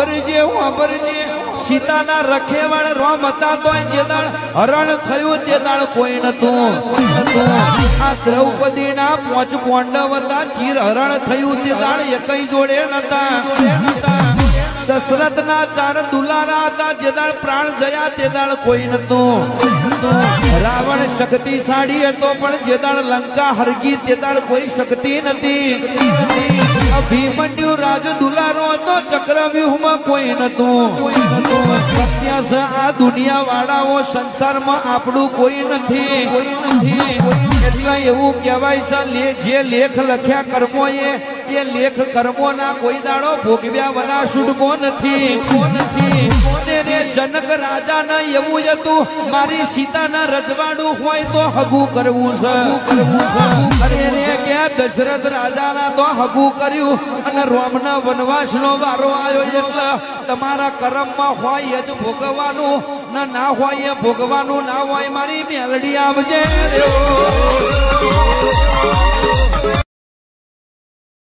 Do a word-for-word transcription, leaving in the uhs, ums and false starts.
વાપરજે વાપરજે સીતાના રખેવાળ રોમ હતા તો જે દાળ હરણ થયું તે દાળ કોઈ નતું આ દ્રૌપદીના પોચ પાંડવ હતા ચીર હરણ થયું તે દાળ એકઈ જોડે નતા દશરથના ચાર દુલારા હતા જે દાળ પ્રાણ જયા તે દાળ કોઈ નતું રાવણ શક્તિશાળી હતો પણ જે દાળ લંકા હરગી તે દાળ કોઈ શક્તિ નથી ભીમન્યુ રાજ દુલારો હતો ચક્રવ્યુહમાં કોઈ નતું સત્યાસ આ દુનિયા વાળાઓ સંસારમાં આપણું કોઈ નથી એટલે એવું કહેવાય છે જે લેખ લખ્યા કર્મો એ એ લેખ કર્મો ના કોઈ દાડો ભોગવ્યા વના છૂટકો નથી નથી જનક રાજા ના એવું જ હતું મારી સીતાના રજવાડું હોય તો હગું કરવું છે અરે રે કે દશરથ રાજા ના તો હગું કર્યું અને રોમના વનવાસ નો વારો આવ્યો એટલે તમારા કર્મમાં હોય જ ભોગવવાનું ના ના હોય એ ભોગવાનું ના હોય મારી મેલડી આવજે